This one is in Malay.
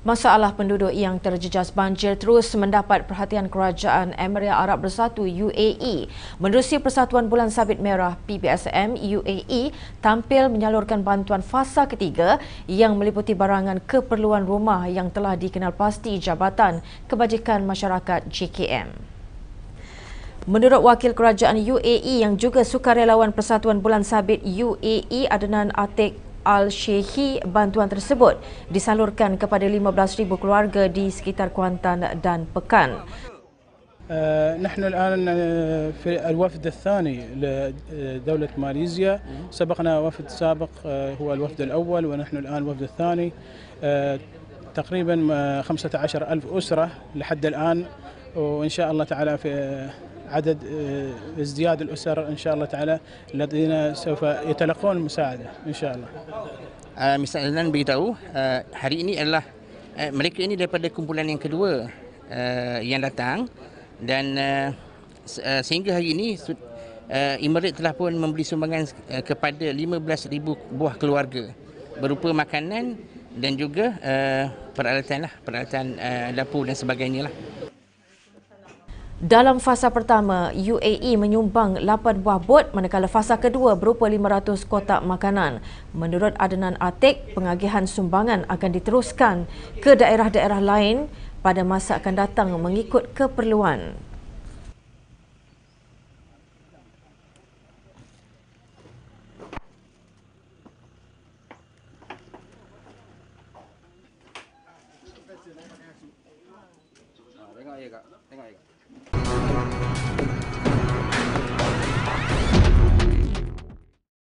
Masalah penduduk yang terjejas banjir terus mendapat perhatian Kerajaan Emirat Arab Bersatu UAE. Menerusi Persatuan Bulan Sabit Merah PBSM, UAE tampil menyalurkan bantuan fasa ketiga yang meliputi barangan keperluan rumah yang telah dikenal pasti Jabatan Kebajikan Masyarakat JKM. Menurut Wakil Kerajaan UAE yang juga sukarelawan Persatuan Bulan Sabit UAE Adnan Atiq Al-Sheikhi, bantuan tersebut disalurkan kepada 15,000 keluarga di sekitar Kuantan dan Pekan. نحن الآن في الوفد الثاني لدولة ماليزيا. سبقنا وفد سابق هو الوفد الأول، ونحن الآن الوفد الثاني. تقريبا 15,000 أسرة لحد الآن، وإن شاء الله تعالى في عدد ازدياد الأسر إن شاء الله تعالى الذين سوف يتلقون المساعدة إن شاء الله. Misalnya beritahu hari ini adalah mereka ini daripada kumpulan yang kedua yang datang, dan sehingga hari ini Emirat telah pun memberi sumbangan kepada 15,000 buah keluarga berupa makanan dan juga peralatan dapur dan sebagainya lah. Dalam fasa pertama, UAE menyumbang 8 buah bot, manakala fasa kedua berupa 500 kotak makanan. Menurut Adnan Atiq, pengagihan sumbangan akan diteruskan ke daerah-daerah lain pada masa akan datang mengikut keperluan. Tengok ya kak, tengok ya kak.